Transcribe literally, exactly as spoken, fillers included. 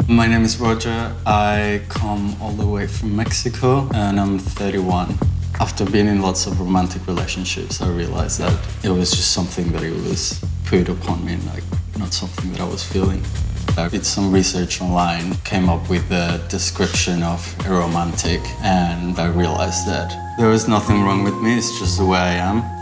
My name is Roger. I come all the way from Mexico and I'm thirty-one. After being in lots of romantic relationships, I realized that it was just something that it was put upon me, like not something that I was feeling. I did some research online, came up with the description of Aromantic, and I realized that there was nothing wrong with me, it's just the way I am.